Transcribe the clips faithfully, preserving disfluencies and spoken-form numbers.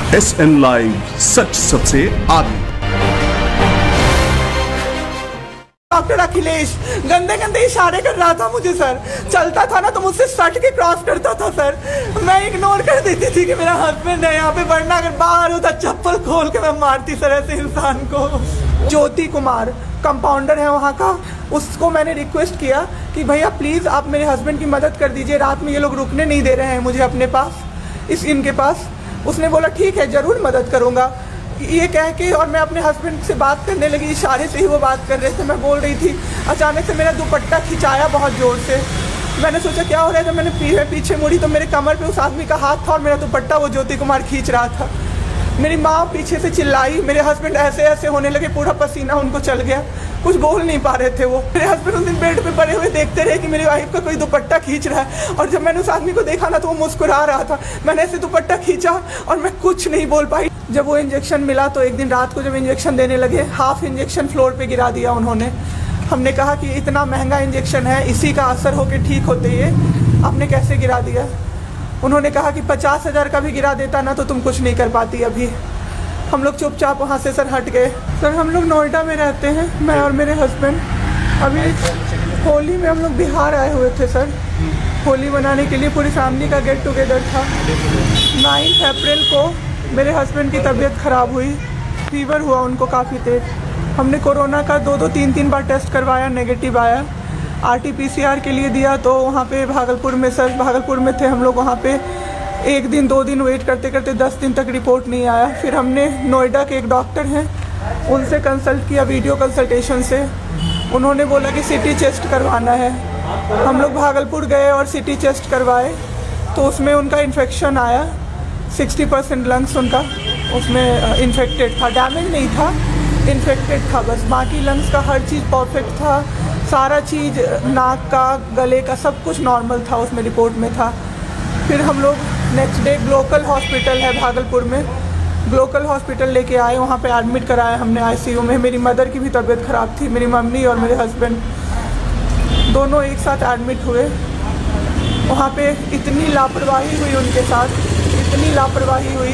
S N live, सच सबसे आगे। Doctor Akhilesh गंदे गंदे इशारे कर रहा था मुझे सर। चलता था ना तो मुझसे सट के क्रॉस करता था सर। मैं इग्नोर कर देती थी कि मेरा हस्बैंड है यहाँ पे, वरना अगर बाहर होता चप्पल खोल के मैं मारती सर ऐसे इंसान को। ज्योति कुमार कंपाउंडर है वहाँ का, उसको मैंने रिक्वेस्ट किया कि भैया प्लीज़ आप मेरे हस्बैंड की मदद कर दीजिए, रात में ये लोग रुकने नहीं दे रहे हैं मुझे अपने पास, इस इनके पास। उसने बोला ठीक है ज़रूर मदद करूँगा, ये कह के और मैं अपने हस्बैंड से बात करने लगी, इशारे से ही वो बात कर रहे थे, मैं बोल रही थी। अचानक से मेरा दुपट्टा खिंचाया बहुत ज़ोर से। मैंने सोचा क्या हो रहा है, जब मैंने पीछे पीछे मुड़ी तो मेरे कमर पे उस आदमी का हाथ था और मेरा दुपट्टा वो ज्योति कुमार खींच रहा था। मेरी माँ पीछे से चिल्लाई, मेरे हस्बैंड ऐसे ऐसे होने लगे, पूरा पसीना उनको चल गया, कुछ बोल नहीं पा रहे थे वो। मेरे हस्बैंड उस दिन बेड पे पड़े हुए देखते रहे कि मेरी वाइफ का कोई दुपट्टा खींच रहा है, और जब मैंने उस आदमी को देखा ना तो वो मुस्कुरा रहा था। मैंने ऐसे दुपट्टा खींचा और मैं कुछ नहीं बोल पाई। जब वो इंजेक्शन मिला तो एक दिन रात को जब इंजेक्शन देने लगे, हाफ इंजेक्शन फ्लोर पे गिरा दिया उन्होंने। हमने कहा कि इतना महंगा इंजेक्शन है, इसी का असर होके ठीक होते ये आपने कैसे गिरा दिया। उन्होंने कहा कि पचास हज़ार का भी गिरा देता ना तो तुम कुछ नहीं कर पाती अभी। हम लोग चुपचाप वहाँ से सर हट गए। सर हम लोग नोएडा में रहते हैं, मैं और मेरे हस्बैंड। अभी होली में हम लोग बिहार आए हुए थे सर, होली मनाने के लिए, पूरी फैमिली का गेट टुगेदर था। नाइन्थ अप्रैल को मेरे हस्बैंड की तबीयत ख़राब हुई, फीवर हुआ उनको काफ़ी तेज। हमने कोरोना का दो दो तीन तीन बार टेस्ट करवाया, नेगेटिव आया। आरटीपीसीआर के लिए दिया तो वहाँ पे भागलपुर में, सर भागलपुर में थे हम लोग, वहाँ पे एक दिन दो दिन वेट करते करते दस दिन तक रिपोर्ट नहीं आया। फिर हमने नोएडा के एक डॉक्टर हैं उनसे कंसल्ट किया, वीडियो कंसल्टेशन से। उन्होंने बोला कि सिटी चेस्ट करवाना है। हम लोग भागलपुर गए और सिटी चेस्ट करवाए तो उसमें उनका इन्फेक्शन आया, सिक्सटी परसेंट लंग्स उनका उसमें इन्फेक्टेड था, डैमेज नहीं था, इन्फेक्टेड था बस। बाकी लंग्स का हर चीज़ परफेक्ट था, सारा चीज़ नाक का, गले का सब कुछ नॉर्मल था, उसमें रिपोर्ट में था। फिर हम लोग नेक्स्ट डे ग्लोकल हॉस्पिटल है भागलपुर में, ग्लोकल हॉस्पिटल लेके आए, वहाँ पे एडमिट कराया हमने आईसीयू में। मेरी मदर की भी तबीयत ख़राब थी, मेरी मम्मी और मेरे हस्बैंड दोनों एक साथ एडमिट हुए। वहाँ पे इतनी लापरवाही हुई उनके साथ, इतनी लापरवाही हुई।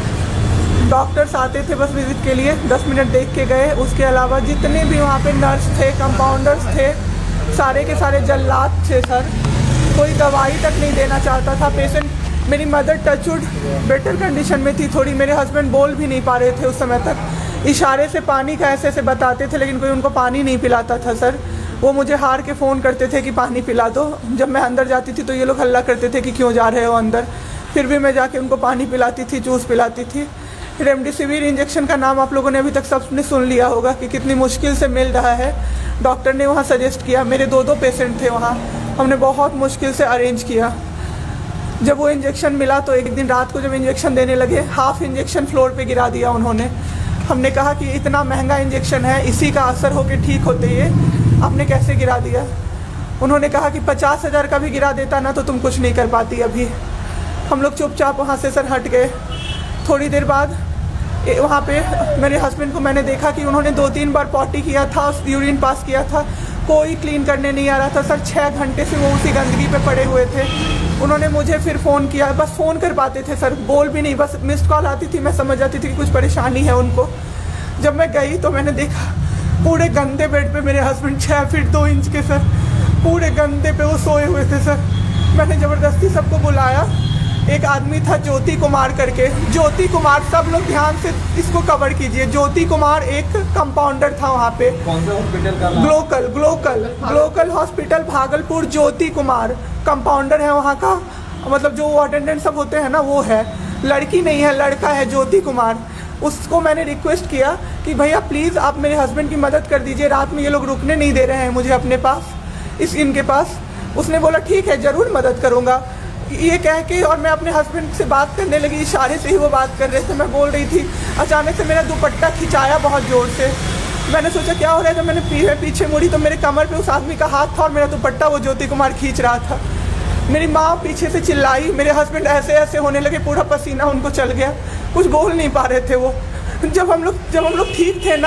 डॉक्टर्स आते थे बस विज़िट के लिए, दस मिनट देख के गए। उसके अलावा जितने भी वहाँ पे नर्स थे, कंपाउंडर्स थे, सारे के सारे जल्लाद थे सर। कोई दवाई तक नहीं देना चाहता था पेशेंट। मेरी मदर टचवुड बेटर कंडीशन में थी थोड़ी, मेरे हस्बैंड बोल भी नहीं पा रहे थे उस समय तक। इशारे से पानी का ऐसे ऐसे बताते थे, लेकिन कोई उनको पानी नहीं पिलाता था सर। वो मुझे हार के फ़ोन करते थे कि पानी पिला दो। जब मैं अंदर जाती थी तो ये लोग हल्ला करते थे कि क्यों जा रहे हो अंदर, फिर भी मैं जाके उनको पानी पिलाती थी, जूस पिलाती थी। रेमडेसिविर इंजेक्शन का नाम आप लोगों ने अभी तक सबने सुन लिया होगा कि कितनी मुश्किल से मिल रहा है। डॉक्टर ने वहाँ सजेस्ट किया, मेरे दो दो पेशेंट थे वहाँ, हमने बहुत मुश्किल से अरेंज किया। जब वो इंजेक्शन मिला तो एक दिन रात को जब इंजेक्शन देने लगे, हाफ इंजेक्शन फ्लोर पे गिरा दिया उन्होंने। हमने कहा कि इतना महंगा इंजेक्शन है, इसी का असर होके ठीक होते ये आपने कैसे गिरा दिया। उन्होंने कहा कि पचास हज़ार का भी गिरा देता ना तो तुम कुछ नहीं कर पाती अभी। हम लोग चुपचाप वहाँ से सर हट गए। थोड़ी देर बाद वहाँ पे मेरे हस्बैंड को मैंने देखा कि उन्होंने दो तीन बार पॉटी किया था, यूरिन पास किया था, कोई क्लीन करने नहीं आ रहा था सर। छः घंटे से वो उसी गंदगी पे पड़े हुए थे। उन्होंने मुझे फिर फ़ोन किया, बस फ़ोन कर पाते थे सर, बोल भी नहीं, बस मिस्ड कॉल आती थी, मैं समझ जाती थी कि कुछ परेशानी है उनको। जब मैं गई तो मैंने देखा पूरे गंदे बेड पे मेरे हस्बैंड छः फीट दो इंच के सर, पूरे गंदे पे वो सोए हुए थे सर। मैंने ज़बरदस्ती सबको बुलाया। एक आदमी था ज्योति कुमार करके, ज्योति कुमार, सब लोग ध्यान से इसको कवर कीजिए। ज्योति कुमार एक कंपाउंडर था वहाँ पे। कौन सा हॉस्पिटल का? Glocal glocal glocal hospital Bhagalpur. Jyoti Kumar compounder है वहाँ का, मतलब जो अटेंडेंट सब होते हैं ना वो है, लड़की नहीं है लड़का है ज्योति कुमार। उसको मैंने रिक्वेस्ट किया कि भैया प्लीज़ आप मेरे हस्बैंड की मदद कर दीजिए, रात में ये लोग रुकने नहीं दे रहे हैं मुझे अपने पास, इस इनके पास। उसने बोला ठीक है ज़रूर मदद करूँगा, ये कह के और मैं अपने हस्बैंड से बात करने लगी, इशारे से ही वो बात कर रहे थे, मैं बोल रही थी। अचानक से मेरा दुपट्टा खिंचाया बहुत ज़ोर से। मैंने सोचा क्या हो रहा है, जब मैंने पीछे पीछे मुड़ी तो मेरे कमर पे उस आदमी का हाथ था और मेरा दुपट्टा वो ज्योति कुमार खींच रहा था। मेरी माँ पीछे से चिल्लाई, मेरे हस्बैंड ऐसे ऐसे होने लगे, पूरा पसीना उनको चल गया, कुछ बोल नहीं पा रहे थे वो। जब हम लोग जब हम लोग ठीक थे ना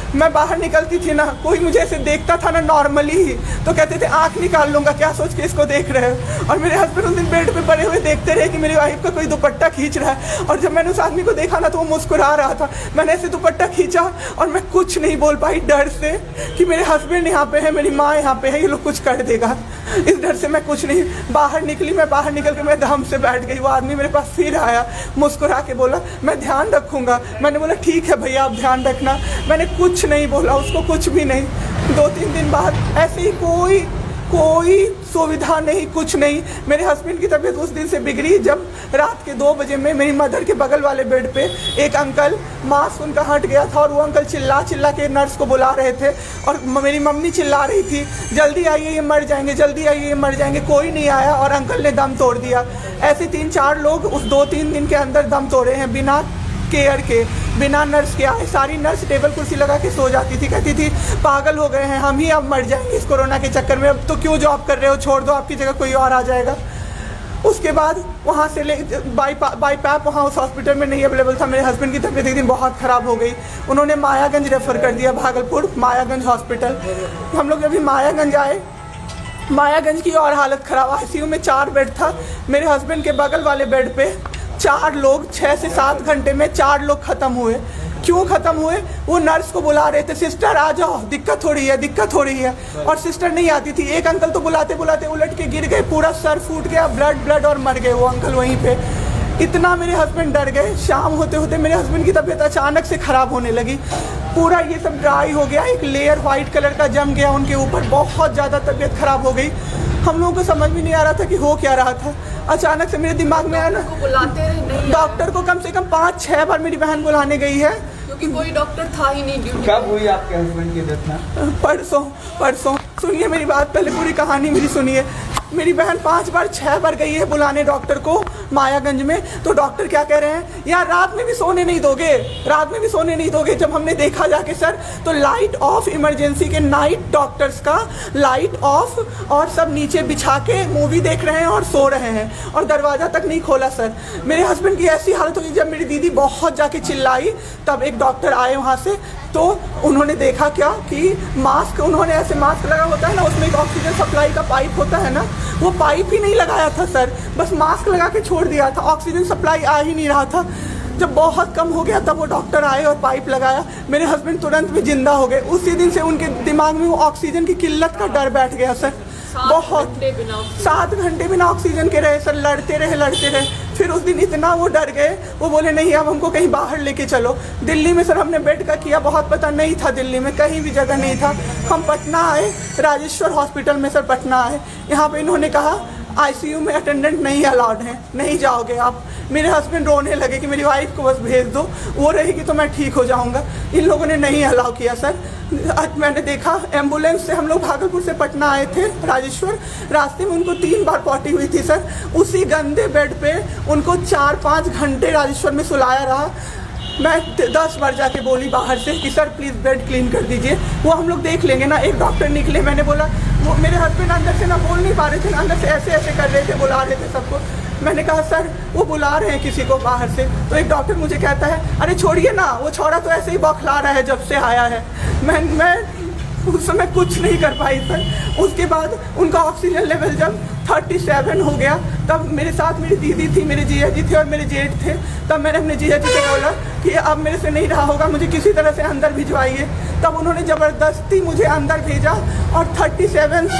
मैं बाहर निकलती थी ना, कोई मुझे ऐसे देखता था ना नॉर्मली ही तो कहते थे आंख निकाल लूँगा, क्या सोच के इसको देख रहे हो। और मेरे हस्बैंड उस दिन बेड पे पड़े हुए देखते रहे कि मेरी वाइफ का कोई दुपट्टा खींच रहा है। और जब मैंने उस आदमी को देखा ना तो वो मुस्कुरा रहा था। मैंने ऐसे दुपट्टा खींचा और मैं कुछ नहीं बोल पाई डर से कि मेरे हस्बैंड यहाँ पे है, मेरी माँ यहाँ पे है, ये लोग कुछ कर देगा। इस डर से मैं कुछ नहीं बाहर निकली। मैं बाहर निकल के मैं दम से बैठ गई। वो आदमी मेरे पास फिर आया, मुस्कुरा के बोला मैं ध्यान रखूँगा। मैंने बोला ठीक है भैया आप ध्यान रखना। मैंने कुछ नहीं बोला उसको, कुछ भी नहीं। दो तीन दिन बाद ऐसे ही कोई कोई सुविधा नहीं, कुछ नहीं। मेरे हस्बैंड की तबीयत उस दिन से बिगड़ी जब रात के दो बजे में मेरी मदर के बगल वाले बेड पे एक अंकल, मास्क उनका हट गया था और वो अंकल चिल्ला चिल्ला के नर्स को बुला रहे थे और मेरी मम्मी चिल्ला रही थी जल्दी आइए ये मर जाएंगे, जल्दी आइए ये मर जाएंगे। कोई नहीं आया और अंकल ने दम तोड़ दिया। ऐसे तीन चार लोग उस दो तीन दिन के अंदर दम तोड़े हैं बिना केयर के, बिना नर्स के आए। सारी नर्स टेबल कुर्सी लगा के सो जाती थी, कहती थी पागल हो गए हैं हम ही, अब मर जाएंगे इस कोरोना के चक्कर में, अब तो क्यों जॉब कर रहे हो, छोड़ दो, आपकी जगह कोई और आ जाएगा। उसके बाद वहाँ से ले बाई बाई पैप वहाँ उस हॉस्पिटल में नहीं अवेलेबल था। मेरे हस्बैंड की तबीयत एक दिन बहुत ख़राब हो गई, उन्होंने मायागंज रेफ़र कर दिया, भागलपुर मायागंज हॉस्पिटल। हम लोग अभी मायागंज आए, मायागंज की और हालत ख़राब। आई सी यू में चार बेड था। मेरे हस्बैंड के बगल वाले बेड पे चार लोग छः से सात घंटे में चार लोग ख़त्म हुए। क्यों ख़त्म हुए? वो नर्स को बुला रहे थे, सिस्टर आ जाओ, दिक्कत हो रही है, दिक्कत हो रही है, और सिस्टर नहीं आती थी। एक अंकल तो बुलाते बुलाते उलट के गिर गए, पूरा सर फूट गया, ब्लड ब्लड और मर गए वो अंकल वहीं पे। इतना मेरे हस्बैंड डर गए। शाम होते होते मेरे हस्बैंड की तबीयत अचानक से ख़राब होने लगी, पूरा ये सब ड्राई हो गया, एक लेयर वाइट कलर का जम गया उनके ऊपर, बहुत ज़्यादा तबीयत ख़राब हो गई। हम लोगों को समझ भी नहीं आ रहा था कि हो क्या रहा था। अचानक से मेरे दिमाग में आया ना, डॉक्टर को कम से कम पाँच छः बार मेरी बहन बुलाने गई है क्योंकि कोई डॉक्टर था ही नहीं ड्यूटी। कब हुई आपके हस्बैंड की डेथ? परसों परसों सुनिए मेरी बात, पहले पूरी कहानी मेरी सुनिए। मेरी बहन पांच बार छह बार गई है बुलाने डॉक्टर को मायागंज में, तो डॉक्टर क्या कह रहे हैं, यार रात में भी सोने नहीं दोगे, रात में भी सोने नहीं दोगे। जब हमने देखा जाके सर तो लाइट ऑफ, इमरजेंसी के नाइट डॉक्टर्स का लाइट ऑफ, और सब नीचे बिछा के मूवी देख रहे हैं और सो रहे हैं, और दरवाज़ा तक नहीं खोला सर। मेरे हस्बैंड की ऐसी हालत हुई, जब मेरी दीदी बहुत जाके चिल्लाई तब एक डॉक्टर आए वहाँ से, तो उन्होंने देखा क्या कि मास्क, उन्होंने ऐसे मास्क लगा होता है ना, उसमें एक ऑक्सीजन सप्लाई का पाइप होता है ना, वो पाइप ही नहीं लगाया था सर, बस मास्क लगा के छोड़ दिया था, ऑक्सीजन सप्लाई आ ही नहीं रहा था। जब बहुत कम हो गया तब वो डॉक्टर आए और पाइप लगाया, मेरे हस्बैंड तुरंत में जिंदा हो गए। उसी दिन से उनके दिमाग में वो ऑक्सीजन की किल्लत का डर बैठ गया सर। बहुत सात घंटे बिना ऑक्सीजन के रहे सर, लड़ते रहे लड़ते रहे। फिर उस दिन इतना वो डर गए, वो बोले नहीं अब हमको कहीं बाहर लेके चलो। दिल्ली में सर हमने बेड का किया, बहुत पता नहीं था दिल्ली में कहीं भी जगह नहीं था। हम पटना आए, राजेश्वर हॉस्पिटल में सर पटना आए। यहाँ पे इन्होंने कहा आईसीयू में अटेंडेंट नहीं अलाउड है, नहीं जाओगे आप। मेरे हस्बैंड रोने लगे कि मेरी वाइफ को बस भेज दो, वो रहेगी तो मैं ठीक हो जाऊंगा। इन लोगों ने नहीं अलाउ किया सर। आज मैंने देखा एम्बुलेंस से हम लोग भागलपुर से पटना आए थे राजेश्वर, रास्ते में उनको तीन बार पॉटी हुई थी सर। उसी गंदे बेड पे उनको चार पाँच घंटे राजेश्वर में सुलाया रहा। मैं दस बार जाके बोली बाहर से कि सर प्लीज़ बेड क्लीन कर दीजिए, वो हम लोग देख लेंगे ना। एक डॉक्टर निकले, मैंने बोला, वो मेरे हस्बैंड अंदर से ना बोल नहीं पा रहे थे, अंदर से ऐसे ऐसे कर रहे थे, बुला रहे थे सबको। मैंने कहा सर वो बुला रहे हैं किसी को बाहर से, तो एक डॉक्टर मुझे कहता है अरे छोड़िए ना, वो छोरा तो ऐसे ही बौखला रहा है जब से आया है। मैं मैं उस समय कुछ नहीं कर पाई सर। उसके बाद उनका ऑक्सीजन लेवल जब सैंतीस हो गया, तब मेरे साथ मेरी दीदी थी, मेरे जीजा जी थे और मेरे जेठ थे। तब मैंने अपने जीजा जी से बोला कि अब मेरे से नहीं रहा होगा, मुझे किसी तरह से अंदर भिजवाइए। तब उन्होंने ज़बरदस्ती मुझे अंदर भेजा और सैंतीस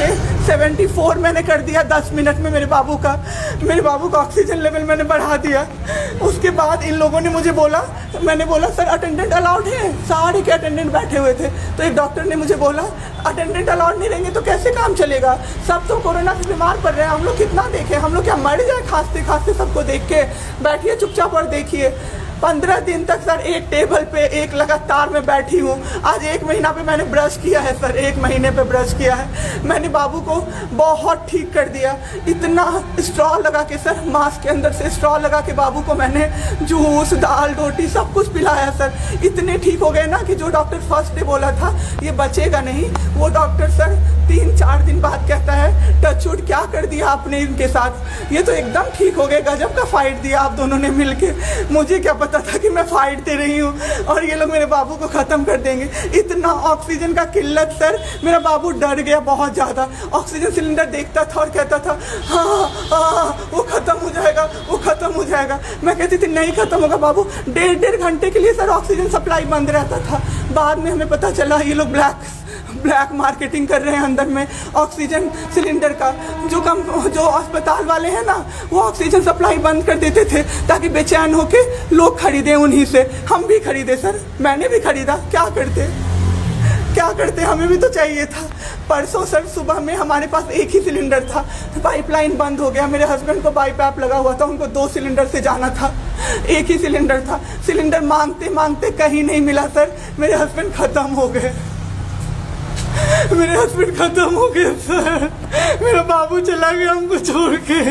से चौहत्तर मैंने कर दिया दस मिनट में। मेरे बाबू का मेरे बाबू का ऑक्सीजन लेवल मैंने बढ़ा दिया। उसके बाद इन लोगों ने मुझे बोला, मैंने बोला सर अटेंडेंट अलाउड है, सारे के अटेंडेंट बैठे हुए थे। तो एक डॉक्टर ने मुझे बोला अटेंडेंट अलाउड नहीं रहेंगे तो कैसे काम चलेगा, सब तो कोरोना से बीमार पड़ रहे हैं, हम लोग कितना देखें, हम लोग क्या मर जाए खांसते खांसते सबको देख के, बैठिए चुपचाप और देखिए। पंद्रह दिन तक सर एक टेबल पे एक लगातार मैं बैठी हूँ। आज एक महीना पे मैंने ब्रश किया है सर, एक महीने पे ब्रश किया है मैंने। बाबू को बहुत ठीक कर दिया, इतना स्ट्रॉ लगा के सर, मास्क के अंदर से स्ट्रॉ लगा के बाबू को मैंने जूस दाल रोटी सब कुछ पिलाया सर। इतने ठीक हो गए ना कि जो डॉक्टर फर्स्ट डे बोला था ये बचेगा नहीं, वो डॉक्टर सर तीन चार दिन बाद कहता है टचवुड क्या कर दिया आपने इनके साथ, ये तो एकदम ठीक हो गए, गजब का फाइट दिया आप दोनों ने मिलके। मुझे क्या पता था कि मैं फाइट दे रही हूँ और ये लोग मेरे बाबू को ख़त्म कर देंगे। इतना ऑक्सीजन का किल्लत सर, मेरा बाबू डर गया बहुत ज़्यादा। ऑक्सीजन सिलेंडर देखता था और कहता था हाँ हाँ वो ख़त्म हो जाएगा, वो ख़त्म हो जाएगा। मैं कहती थी नहीं ख़त्म होगा बाबू। डेढ़ डेढ़ घंटे के लिए सर ऑक्सीजन सप्लाई बंद रहता था। बाद में हमें पता चला ये लोग ब्लैक ब्लैक मार्केटिंग कर रहे हैं अंदर में ऑक्सीजन सिलेंडर का। जो कम जो अस्पताल वाले हैं ना, वो ऑक्सीजन सप्लाई बंद कर देते थे ताकि बेचैन होके लोग खरीदें उन्हीं से। हम भी खरीदे सर, मैंने भी खरीदा। क्या करते क्या करते हमें भी तो चाहिए था। परसों सर सुबह में हमारे पास एक ही सिलेंडर था, पाइपलाइन बंद हो गया। मेरे हस्बैंड को बाईपैप लगा हुआ था, उनको दो सिलेंडर से जाना था, एक ही सिलेंडर था। सिलेंडर मांगते मांगते कहीं नहीं मिला सर, मेरे हस्बैंड खत्म हो गए। मेरे हस्बैंड खत्म हो गए सर, मेरा बाबू चला गया हमको छोड़ के।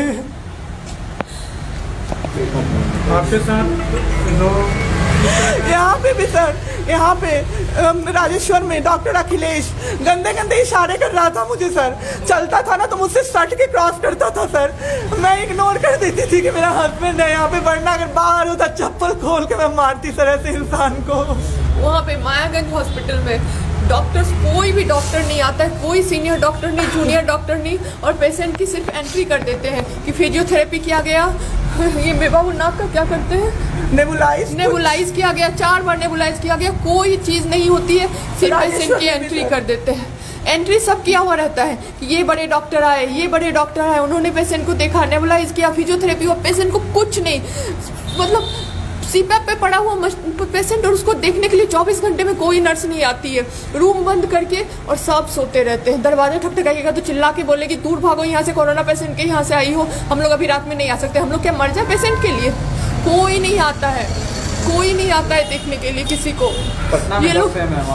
आपके साथ यहाँ पे भी सर, यहाँ पे राजेश्वर में डॉक्टर अखिलेश गंदे गंदे इशारे कर रहा था मुझे सर। चलता था ना तो मुझसे सट के क्रॉस करता था सर। मैं इग्नोर कर देती थी कि मेरा हस्बैंड है यहाँ पे, वरना अगर बाहर होता चप्पल खोल के मैं मारती सर ऐसे इंसान को। वहाँ पे मायागंज हॉस्पिटल में डॉक्टर्स, कोई भी डॉक्टर नहीं आता है, कोई सीनियर डॉक्टर नहीं, जूनियर डॉक्टर नहीं, और पेशेंट की सिर्फ एंट्री कर देते हैं कि फिजियोथेरेपी किया गया। ये बेबा वो नाक का क्या करते हैं, नेबुलाइज नेबुलाइज किया गया, चार बार नेबुलाइज किया गया, कोई चीज़ नहीं होती है, सिर्फ पेशेंट की एंट्री कर देते हैं। एंट्री सब किया हुआ रहता है कि ये बड़े डॉक्टर आए, ये बड़े डॉक्टर आए, उन्होंने पेशेंट को देखा, नेबुलाइज किया, फिजियोथेरेपी हुआ, पेशेंट को कुछ नहीं, मतलब सीपैप पे पड़ा हुआ पेशेंट, और उसको देखने के लिए चौबीस घंटे में कोई नर्स नहीं आती है। रूम बंद करके और सब सोते रहते हैं। दरवाजा ठकठकाइएगा तो चिल्ला के बोलेगी दूर भागो यहाँ से, कोरोना पेशेंट के यहाँ से आई हो, हम लोग अभी रात में नहीं आ सकते। हम लोग क्या मर जाए पेशेंट के लिए? कोई नहीं आता है, कोई नहीं आता है देखने के लिए किसी को। ये लोग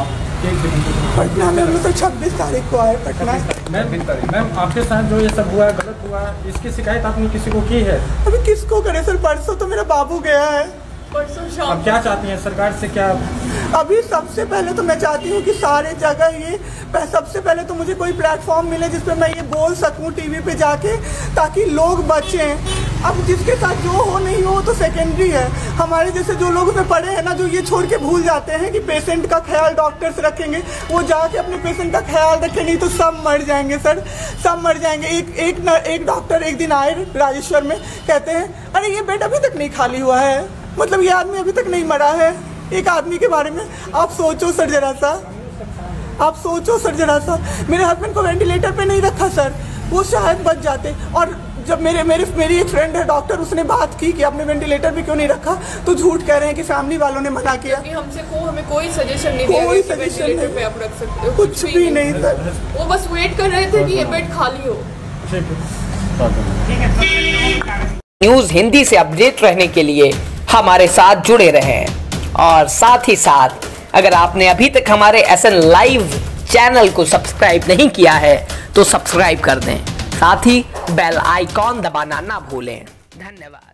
पटना में हम लोग तो छब्बीस तारीख को आए पटना। मैम मैम आपके साथ जो ये सब हुआ है, गलत हुआ है, इसकी शिकायत आपने किसी को की है? अभी किसको करे सर, परसों तो मेरा बाबू गया है। परसों शाम आप क्या चाहती हैं सरकार से? क्या अभी सबसे पहले तो मैं चाहती हूँ कि सारे जगह ये, सबसे पहले तो मुझे कोई प्लेटफॉर्म मिले जिस पे मैं ये बोल सकूँ टीवी पे जाके, ताकि लोग बचें। अब जिसके साथ जो हो नहीं हो तो सेकेंडरी है। हमारे जैसे जो लोग उसमें पड़े हैं ना, जो ये छोड़ के भूल जाते हैं कि पेशेंट का ख्याल डॉक्टर्स रखेंगे, वो जाके अपने पेशेंट का ख्याल रखें, नहीं तो सब मर जाएंगे सर, सब मर जाएंगे। एक एक न, एक डॉक्टर एक दिन आए राजेश्वर में, कहते हैं अरे ये बेड अभी तक नहीं खाली हुआ है, मतलब ये आदमी अभी तक नहीं मरा है। एक आदमी के बारे में आप सोचो सर जरा सा, आप सोचो सर जरा सा। मेरे हस्बैंड को वेंटिलेटर पे नहीं रखा सर, वो शायद बच जाते। और जब मेरे मेरे मेरी एक फ्रेंड है डॉक्टर, उसने बात की कि आपने वेंटिलेटर पे क्यों नहीं रखा, तो झूठ कह रहे हैं कि फैमिली वालों ने मना किया। कि हमसे को हमें कोई सजेशन नहीं दिया, कोई कि सजेशन वेंटिलेटर पे आप रख सकते हो, कुछ भी नहीं सर। वो बस वेट कर रहे थे कि ये बेड खाली हो। न्यूज़ हिंदी से अपडेट रहने के लिए हमारे साथ जुड़े रहें, और साथ ही साथ अगर आपने अभी तक हमारे एस एन लाइव चैनल को सब्सक्राइब नहीं किया है तो सब्सक्राइब कर दें, साथ ही बेल आइकॉन दबाना ना भूलें। धन्यवाद।